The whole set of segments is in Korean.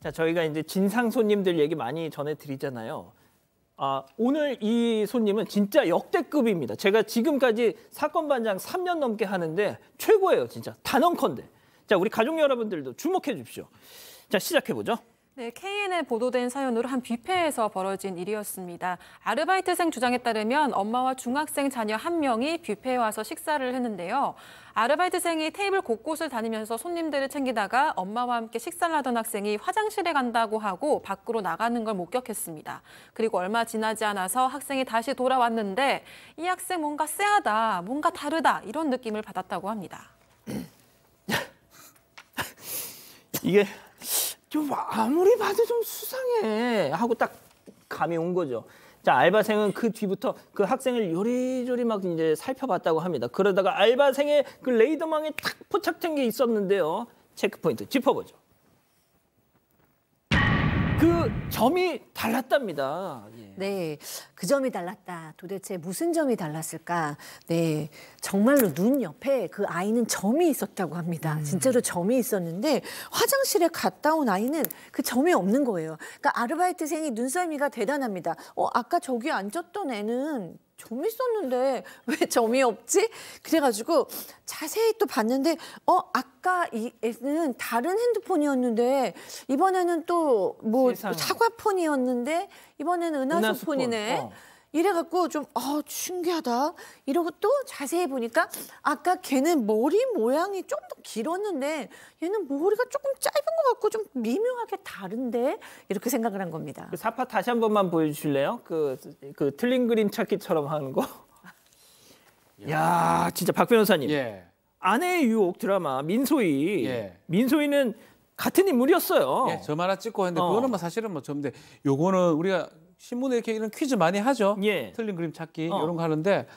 자, 저희가 이제 진상 손님들 얘기 많이 전해드리잖아요. 오늘 이 손님은 진짜 역대급입니다. 제가 지금까지 사건 반장 3년 넘게 하는데 최고예요, 진짜. 단언컨대. 자, 우리 가족 여러분들도 주목해 주십시오. 자, 시작해보죠. 네, KN에 보도된 사연으로 한 뷔페에서 벌어진 일이었습니다. 아르바이트생 주장에 따르면 엄마와 중학생 자녀 한 명이 뷔페에 와서 식사를 했는데요. 아르바이트생이 테이블 곳곳을 다니면서 손님들을 챙기다가 엄마와 함께 식사를 하던 학생이 화장실에 간다고 하고 밖으로 나가는 걸 목격했습니다. 그리고 얼마 지나지 않아서 학생이 다시 돌아왔는데 이 학생 뭔가 쎄하다, 뭔가 다르다 이런 느낌을 받았다고 합니다. 이게 좀 아무리 봐도 좀 수상해 하고 딱 감이 온 거죠. 자, 알바생은 그 뒤부터 그 학생을 요리조리 막 이제 살펴봤다고 합니다. 그러다가 알바생의 그 레이더망에 탁 포착된 게 있었는데요. 체크포인트 짚어보죠. 그 점이 달랐답니다. 예. 네, 그 점이 달랐다. 도대체 무슨 점이 달랐을까? 네, 정말로 눈 옆에 그 아이는 점이 있었다고 합니다. 진짜로 점이 있었는데 화장실에 갔다 온 아이는 그 점이 없는 거예요. 그러니까 아르바이트생이 눈썰미가 대단합니다. 아까 저기 앉았던 애는 점이 있었는데 왜 점이 없지? 그래가지고 자세히 또 봤는데 아까 이 애는 다른 핸드폰이었는데 이번에는 또 뭐 사과폰이었는데 이번에는 은하수폰이네. 이래갖고 좀 신기하다. 이러고 또 자세히 보니까 아까 걔는 머리 모양이 좀 더 길었는데 얘는 머리가 조금 짧은 것 같고 좀 미묘하게 다른데 이렇게 생각을 한 겁니다. 그 사파 다시 한 번만 보여주실래요? 그 틀린 그림 찾기처럼 하는 거. 야, 진짜 박 변호사님. 예. 아내의 유혹 드라마 민소희. 예. 민소희는 같은 인물이었어요. 예, 점 하나 찍고 했는데 그거는 뭐 사실은 뭐 점인데 요거는 우리가 신문에 이렇게 이런 퀴즈 많이 하죠. 예. 틀린 그림 찾기 이런 거 하는데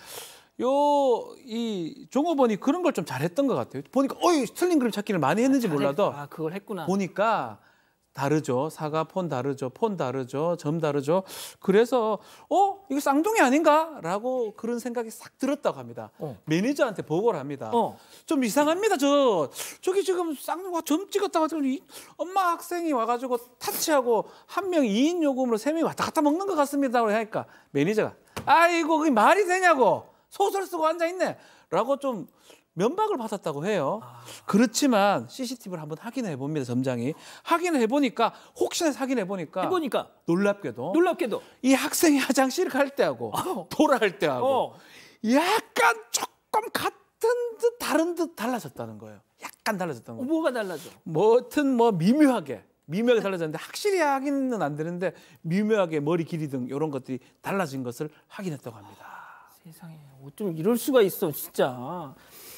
이 종업원이 그런 걸 좀 잘했던 것 같아요. 보니까 틀린 그림 찾기를 많이 했는지 몰라도 그걸 했구나. 보니까 다르죠. 사과 폰 다르죠. 폰 다르죠. 점 다르죠. 그래서 이거 쌍둥이 아닌가라고 그런 생각이 싹 들었다고 합니다. 매니저한테 보고를 합니다. 좀 이상합니다. 저기 지금 쌍둥이가 점 찍었다고 하더니 엄마 학생이 와가지고 타치하고 한 명 2인 요금으로 3명이 왔다 갔다 먹는 것 같습니다. 하니까 매니저가 아이고 그게 말이 되냐고 소설 쓰고 앉아있네 라고 좀 면박을 받았다고 해요. 그렇지만 CCTV를 한번 확인해 봅니다. 점장이. 확인해 보니까 혹시나 확인해 보니까 놀랍게도 이 학생이 화장실 갈 때하고 돌아갈 때하고 약간 조금 같은 듯 다른 듯 달라졌다는 거예요. 약간 달라졌다는 거예요. 뭐가 달라져? 뭐든 미묘하게 달라졌는데 확실히 확인은 안 되는데 미묘하게 머리 길이 등 이런 것들이 달라진 것을 확인했다고 합니다. 세상에 어쩜 이럴 수가 있어 진짜.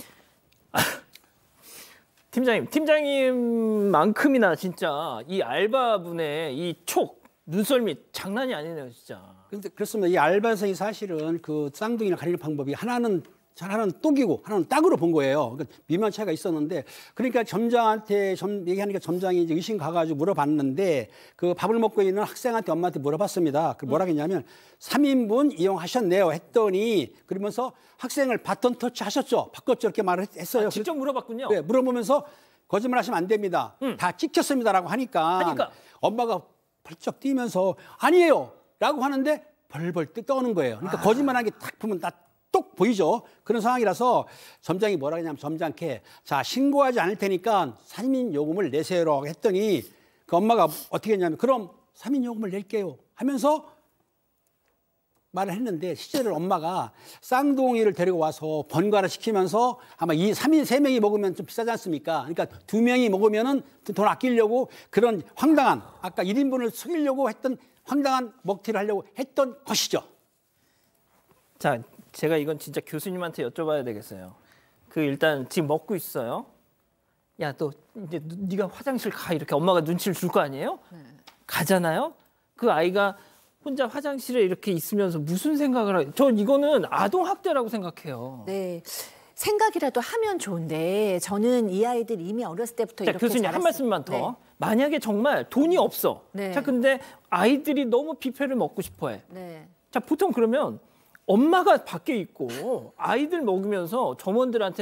팀장님만큼이나 진짜 이 알바분의 이 눈썰미 장난이 아니네요, 진짜. 근데 그렇습니다. 이 알바생이 사실은 그 쌍둥이를 가리는 방법이 하나는 똑이고 하나는 딱으로 본 거예요. 그러니까 미묘한 차이가 있었는데 그러니까 점장한테 얘기하니까 점장이 이제 의심 가가지고 물어봤는데 그 밥을 먹고 있는 학생한테 엄마한테 물어봤습니다. 그 뭐라 했냐면 3인분 이용하셨네요 했더니 그러면서 학생을 바톤 터치 하셨죠. 바꿨죠. 이렇게 말을 했어요. 직접 물어봤군요. 네, 물어보면서 거짓말 하시면 안 됩니다. 다 찍혔습니다라고 하니까 엄마가 벌쩍 뛰면서 아니에요 라고 하는데 벌벌 떠는 거예요. 그러니까 거짓말하는 게 딱 보면 똑 보이죠. 그런 상황이라서 점장이 뭐라 했냐면 점장께 자 신고하지 않을 테니까 3인 요금을 내세요라고 했더니 그 엄마가 어떻게 했냐면 그럼 3인 요금을 낼게요 하면서 말을 했는데 실제로 엄마가 쌍둥이를 데리고 와서 번갈아 시키면서 아마 3명이 먹으면 좀 비싸지 않습니까? 그러니까 2명이 먹으면은 돈 아끼려고 그런 황당한 아까 1인분을 속이려고 했던 황당한 먹튀를 하려고 했던 것이죠. 자, 제가 이건 진짜 교수님한테 여쭤봐야 되겠어요. 일단 지금 먹고 있어요. 야, 너 이제 네가 화장실 가 이렇게 엄마가 눈치를 줄 거 아니에요? 가잖아요. 그 아이가 혼자 화장실에 이렇게 있으면서 무슨 생각을 전 이거는 아동 학대라고 생각해요. 네. 생각이라도 하면 좋은데 저는 이 아이들 이미 어렸을 때부터 이렇게 교수님 한 말씀만 더. 네. 만약에 정말 돈이 없어. 자, 근데 아이들이 너무 뷔페를 먹고 싶어해. 자, 보통 그러면 엄마가 밖에 있고 아이들 먹으면서 점원들한테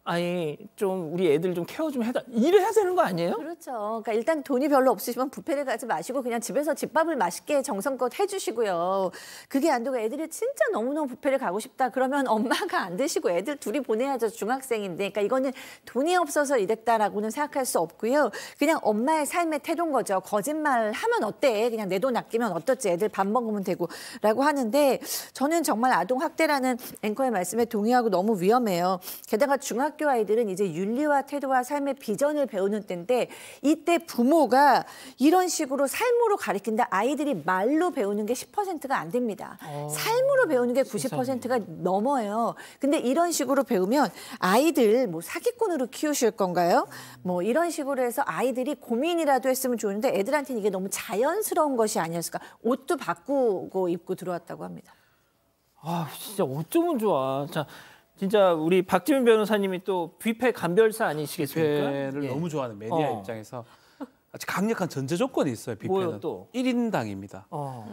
아니 좀 우리 애들 좀 케어 좀 해다 이래야 되는 거 아니에요? 그렇죠. 그러니까 일단 돈이 별로 없으시면 뷔페를 가지 마시고 그냥 집에서 집밥을 맛있게 정성껏 해주시고요. 그게 안 되고 애들이 진짜 너무너무 뷔페를 가고 싶다 그러면 엄마가 안 드시고 애들 둘이 보내야죠. 중학생인데. 그러니까 이거는 돈이 없어서 이랬다라고는 생각할 수 없고요. 그냥 엄마의 삶의 태도인 거죠. 거짓말 하면 어때? 그냥 내 돈 아끼면 어떻지? 애들 밥 먹으면 되고 라고 하는데 저는 정말 아동학대라는 앵커의 말씀에 동의하고 너무 위험해요. 게다가 중학교 아이들은 이제 윤리와 태도와 삶의 비전을 배우는 때인데 이때 부모가 이런 식으로 삶으로 가르친다 아이들이 말로 배우는 게 10%가 안 됩니다. 삶으로 배우는 게 90%가 넘어요. 근데 이런 식으로 배우면 아이들 뭐 사기꾼으로 키우실 건가요? 뭐 이런 식으로 해서 아이들이 고민이라도 했으면 좋은데 애들한테는 이게 너무 자연스러운 것이 아니었을까. 옷도 바꾸고 입고 들어왔다고 합니다. 아 진짜 어쩌면 좋아. 자. 진짜 우리 박지민 변호사님이 또 뷔페 감별사 아니시겠습니까? 뷔페를 예. 너무 좋아하는 매니아 입장에서 아주 강력한 전제 조건이 있어요. 뷔페는 뭐요, 또? 1인당입니다.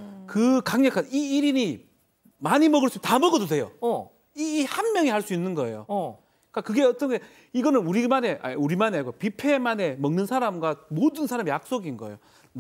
그 강력한 이 1인이 많이 먹을 수 다 먹어도 돼요. 이 한 명이 할 수 있는 거예요. 그러니까 그게 어떤 게 이거는 우리만의 아니고 뷔페만의 먹는 사람과 모든 사람의 약속인 거예요.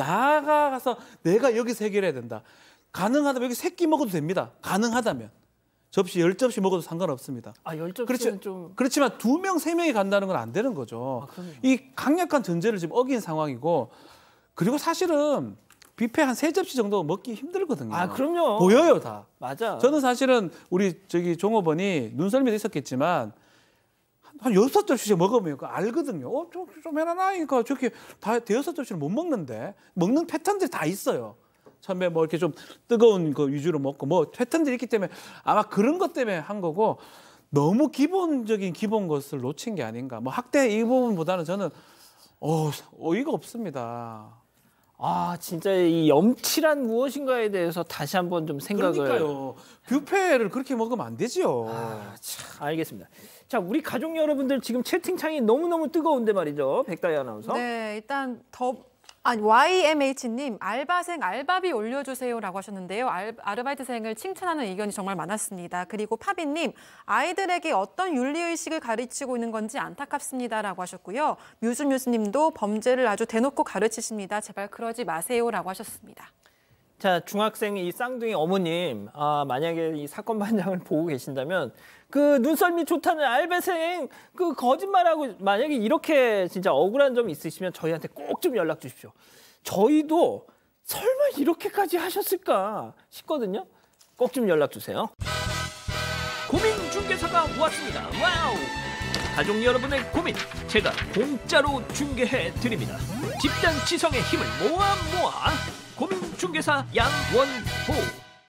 나가서 내가 여기서 해결해야 된다. 가능하다면 여기 3끼 먹어도 됩니다. 가능하다면. 접시 10접시 먹어도 상관없습니다. 아, 10접시는 좀 그렇지만 2명, 3명이 간다는 건 안 되는 거죠. 이 강력한 전제를 지금 어긴 상황이고 그리고 사실은 뷔페 한 3접시 정도 먹기 힘들거든요. 아, 그럼요. 보여요, 다. 맞아. 저는 사실은 우리 종업원이 눈썰미도 있었겠지만 한 6접시씩 먹으면 그거 알거든요. 좀 해놔라. 그러니까 저렇게 다 6접시를 못 먹는데 먹는 패턴들이 다 있어요. 처음에 뭐 이렇게 좀 뜨거운 거 위주로 먹고 뭐 패턴들이 있기 때문에 아마 그런 것 때문에 한 거고 너무 기본적인 기본 것을 놓친 게 아닌가. 뭐 학대 이 부분보다는 저는 어이가 없습니다. 아 진짜 이 염치란 무엇인가에 대해서 다시 한번 좀 생각을. 그러니까요. 뷔페를 그렇게 먹으면 안 되죠. 참, 알겠습니다. 자 우리 가족 여러분들 지금 채팅창이 너무너무 뜨거운데 말이죠. 백다희 아나운서. 네, 일단 YMH님 알바생 알바비 올려주세요라고 하셨는데요. 아르바이트생을 칭찬하는 의견이 정말 많았습니다. 그리고 파비님 아이들에게 어떤 윤리의식을 가르치고 있는 건지 안타깝습니다라고 하셨고요. 뮤스님도 범죄를 아주 대놓고 가르치십니다. 제발 그러지 마세요라고 하셨습니다. 자 중학생 이 쌍둥이 어머님 만약에 이 사건 반장을 보고 계신다면 그 눈썰미 좋다는 알바생 그 거짓말하고 만약에 이렇게 진짜 억울한 점이 있으시면 저희한테 꼭 좀 연락 주십시오. 저희도 설마 이렇게까지 하셨을까 싶거든요. 꼭 좀 연락 주세요. 고민중개사가 왔습니다. 와우! 가족 여러분의 고민 제가 공짜로 중개해 드립니다. 집단 지성의 힘을 모아 고민중개사 양원호